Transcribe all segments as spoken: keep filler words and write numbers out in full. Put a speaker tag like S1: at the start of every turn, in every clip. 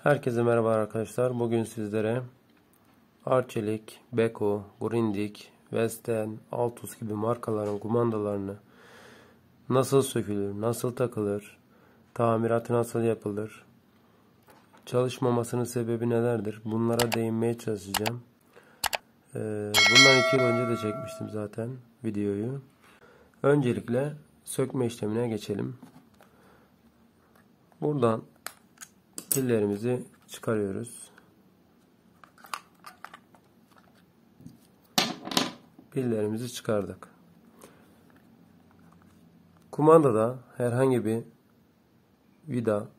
S1: Herkese merhaba arkadaşlar. Bugün sizlere Arçelik, Beko, Grundig, Western, Altus gibi markaların kumandalarını nasıl sökülür, nasıl takılır, tamiratı nasıl yapılır, çalışmamasının sebebi nelerdir, bunlara değinmeye çalışacağım. Ee, bundan iki yıl önce de çekmiştim zaten videoyu. Öncelikle sökme işlemine geçelim. Buradan pillerimizi çıkarıyoruz. Pillerimizi çıkardık. Kumandada herhangi bir vida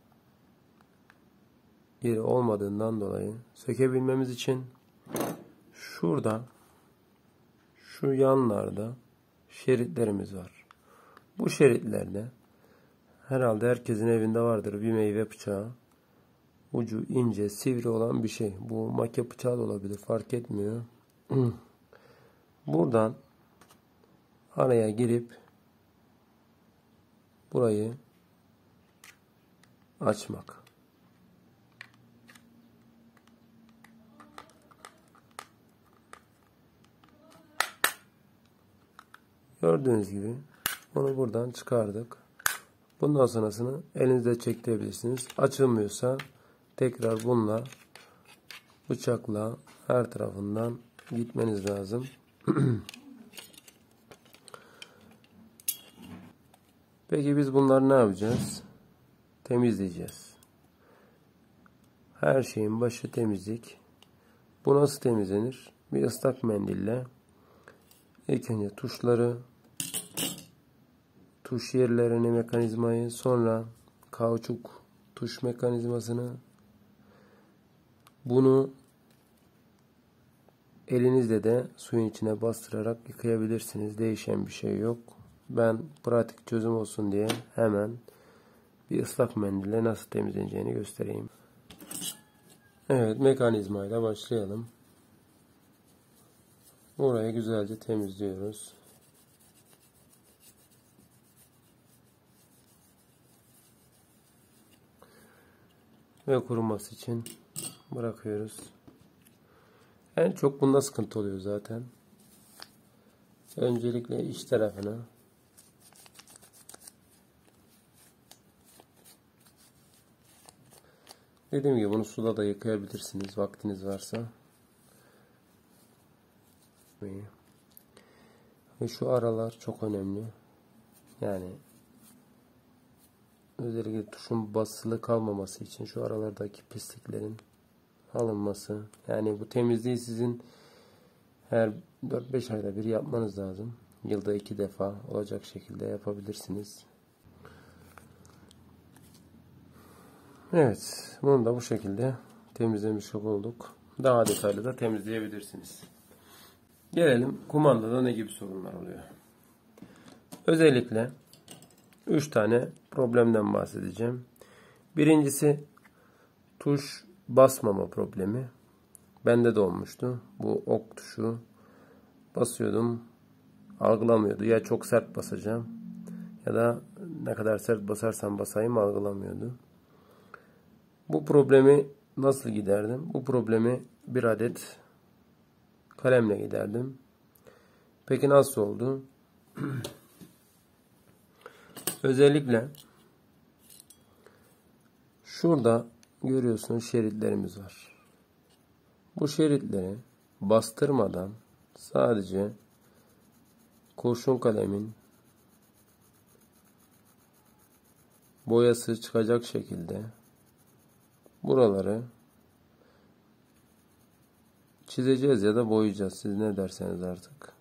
S1: yeri olmadığından dolayı sökebilmemiz için şurada şu yanlarda şeritlerimiz var. Bu şeritlerde herhalde herkesin evinde vardır bir meyve bıçağı. Ucu ince, sivri olan bir şey. Bu makine bıçağı da olabilir, fark etmiyor. Buradan araya girip burayı açmak. Gördüğünüz gibi onu buradan çıkardık. Bundan sonrasını elinizde çektirebilirsiniz. Açılmıyorsa tekrar bununla bıçakla her tarafından gitmeniz lazım. Peki biz bunları ne yapacağız? Temizleyeceğiz. Her şeyin başı temizlik. Bu nasıl temizlenir? Bir ıslak mendille ilk önce tuşları, tuş yerlerini, mekanizmayı, sonra kauçuk tuş mekanizmasını, bunu elinizle de suyun içine bastırarak yıkayabilirsiniz. Değişen bir şey yok. Ben pratik çözüm olsun diye hemen bir ıslak mendille nasıl temizleneceğini göstereyim. Evet, mekanizmayla başlayalım. Orayı güzelce temizliyoruz. Ve kuruması için bırakıyoruz. En çok bunda sıkıntı oluyor zaten. Öncelikle iç tarafına dediğim gibi bunu suda da yıkayabilirsiniz vaktiniz varsa. Ve şu aralar çok önemli. Yani özellikle tuşun basılı kalmaması için şu aralardaki pisliklerin alınması. Yani bu temizliği sizin her dört beş ayda bir yapmanız lazım. Yılda iki defa olacak şekilde yapabilirsiniz. Evet, bunu da bu şekilde temizlemiş olduk. Daha detaylı da temizleyebilirsiniz. Gelelim kumandada ne gibi sorunlar oluyor. Özellikle üç tane problemden bahsedeceğim. Birincisi tuş basmama problemi. Bende de olmuştu. Bu ok tuşu basıyordum, algılamıyordu. Ya çok sert basacağım ya da ne kadar sert basarsam basayım algılamıyordu. Bu problemi nasıl giderdim? Bu problemi bir adet kalemle giderdim. Peki nasıl oldu? Özellikle şurada görüyorsunuz şeritlerimiz var. Bu şeritleri bastırmadan sadece kurşun kalemin boyası çıkacak şekilde buraları çizeceğiz ya da boyayacağız. Siz ne derseniz artık.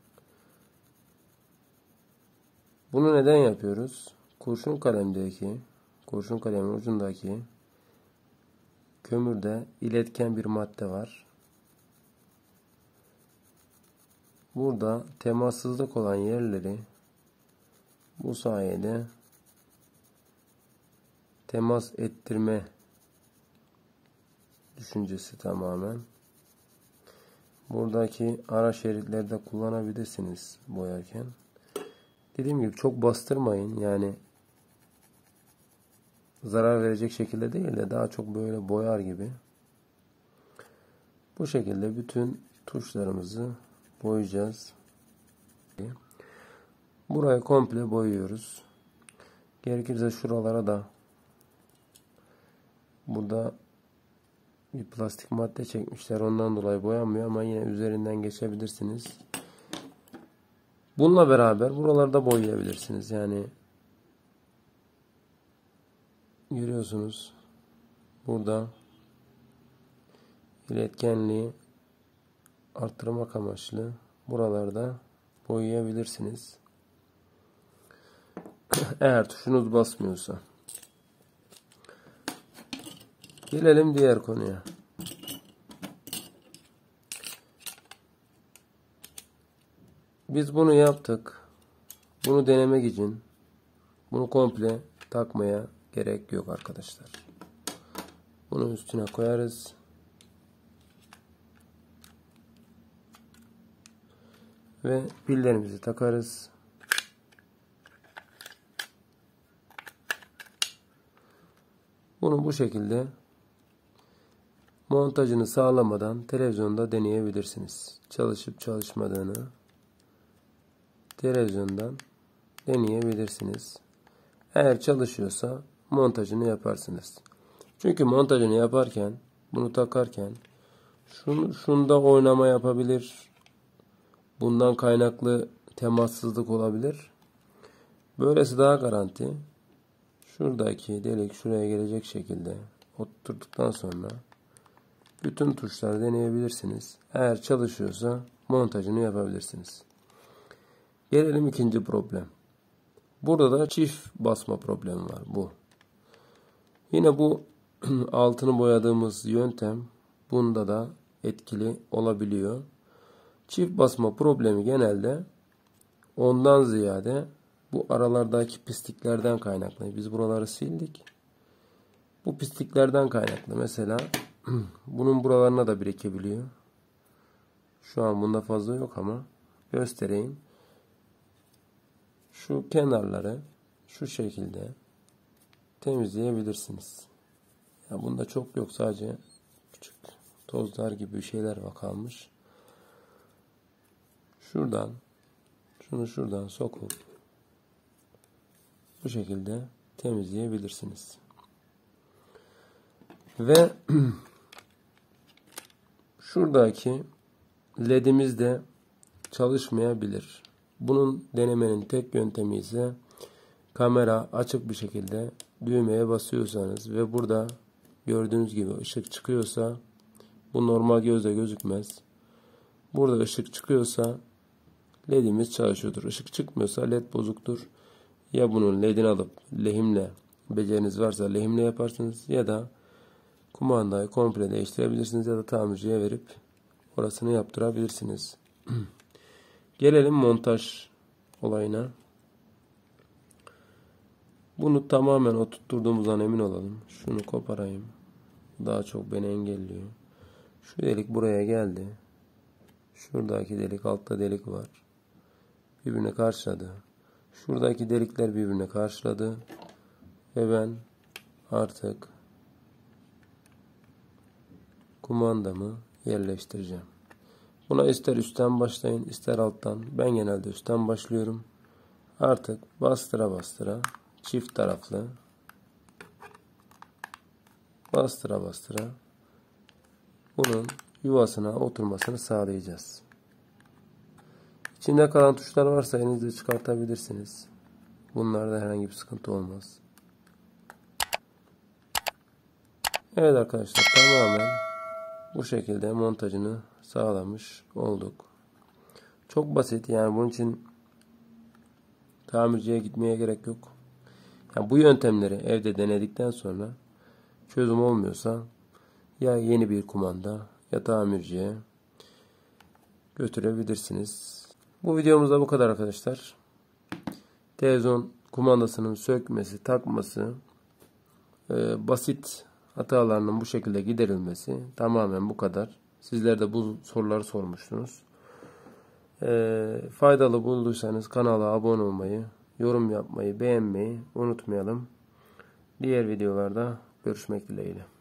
S1: Bunu neden yapıyoruz? Kurşun kalemdeki, kurşun kalemin ucundaki kömürde iletken bir madde var. Burada temassızlık olan yerleri bu sayede temas ettirme düşüncesi tamamen. Buradaki ara şeritleri de kullanabilirsiniz boyarken. Dediğim gibi çok bastırmayın. Yani zarar verecek şekilde değil de daha çok böyle boyar gibi. Bu şekilde bütün tuşlarımızı boyayacağız. Burayı komple boyuyoruz. Gerekirse şuralara da burada bir plastik madde çekmişler. Ondan dolayı boyanmıyor ama yine üzerinden geçebilirsiniz. Bununla beraber buralarda boyayabilirsiniz. Yani görüyorsunuz burada iletkenliği arttırmak amaçlı buralarda boyayabilirsiniz. Eğer tuşunuz basmıyorsa. Gelelim diğer konuya. Biz bunu yaptık. Bunu denemek için bunu komple takmaya gerek yok arkadaşlar. Bunu üstüne koyarız. Ve pillerimizi takarız. Bunu bu şekilde montajını sağlamadan televizyonda deneyebilirsiniz. Çalışıp çalışmadığını televizyondan deneyebilirsiniz. Eğer çalışıyorsa montajını yaparsınız. Çünkü montajını yaparken, bunu takarken şunu, şunda oynama yapabilir. Bundan kaynaklı temassızlık olabilir. Böylesi daha garanti. Şuradaki delik şuraya gelecek şekilde oturttuktan sonra bütün tuşları deneyebilirsiniz. Eğer çalışıyorsa montajını yapabilirsiniz. Gelelim ikinci problem. Burada da çift basma problemi var. Bu. Yine bu altını boyadığımız yöntem bunda da etkili olabiliyor. Çift basma problemi genelde ondan ziyade bu aralardaki pisliklerden kaynaklı. Biz buraları sildik. Bu pisliklerden kaynaklı. Mesela bunun buralarına da birikebiliyor. Şu an bunda fazla yok ama göstereyim. Şu kenarları şu şekilde temizleyebilirsiniz. Ya bunda çok yok, sadece küçük tozlar gibi şeyler var kalmış. Şuradan şunu şuradan sokup bu şekilde temizleyebilirsiniz. Ve şuradaki ledimiz de çalışmayabilir. Bunun denemenin tek yöntemi ise kamera açık bir şekilde düğmeye basıyorsanız ve burada gördüğünüz gibi ışık çıkıyorsa bu normal gözle gözükmez. Burada ışık çıkıyorsa ledimiz çalışıyordur. Işık çıkmıyorsa led bozuktur. Ya bunun ledini alıp lehimle, beceriniz varsa lehimle yaparsınız ya da kumandayı komple değiştirebilirsiniz ya da tamirciye verip orasını yaptırabilirsiniz. Gelelim montaj olayına. Bunu tamamen oturtturduğumuzdan emin olalım. Şunu koparayım. Daha çok beni engelliyor. Şu delik buraya geldi. Şuradaki delik, altta delik var. Birbirine karşıladı. Şuradaki delikler birbirine karşıladı. Ve ben artık kumandamı yerleştireceğim. Buna ister üstten başlayın, ister alttan. Ben genelde üstten başlıyorum. Artık bastıra bastıra çift taraflı bastıra bastıra bunun yuvasına oturmasını sağlayacağız. İçinde kalan tuşlar varsa elinizde çıkartabilirsiniz. Bunlarda herhangi bir sıkıntı olmaz. Evet arkadaşlar, tamamen bu şekilde montajını sağlamış olduk. Çok basit, yani bunun için tamirciye gitmeye gerek yok. Yani bu yöntemleri evde denedikten sonra çözüm olmuyorsa ya yeni bir kumanda ya tamirciye götürebilirsiniz. Bu videomuzda bu kadar arkadaşlar. Televizyon kumandasının sökmesi, takması, e, basit hatalarının bu şekilde giderilmesi tamamen bu kadar. Sizler de bu soruları sormuştunuz. E, faydalı bulduysanız kanala abone olmayı, yorum yapmayı, beğenmeyi unutmayalım. Diğer videolarda görüşmek dileğiyle.